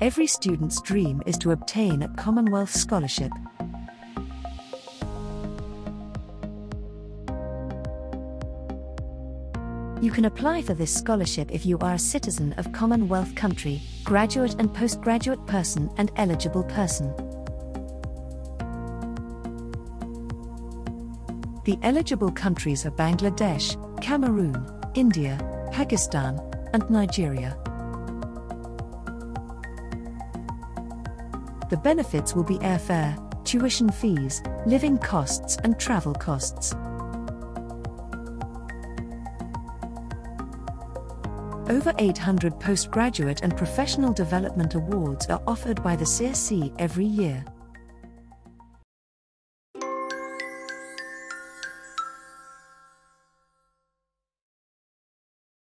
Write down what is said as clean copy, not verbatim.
Every student's dream is to obtain a Commonwealth scholarship. You can apply for this scholarship if you are a citizen of Commonwealth country, graduate and postgraduate person and eligible person. The eligible countries are Bangladesh, Cameroon, India, Pakistan, and Nigeria. The benefits will be airfare, tuition fees, living costs and travel costs. Over 800 postgraduate and professional development awards are offered by the CSC every year.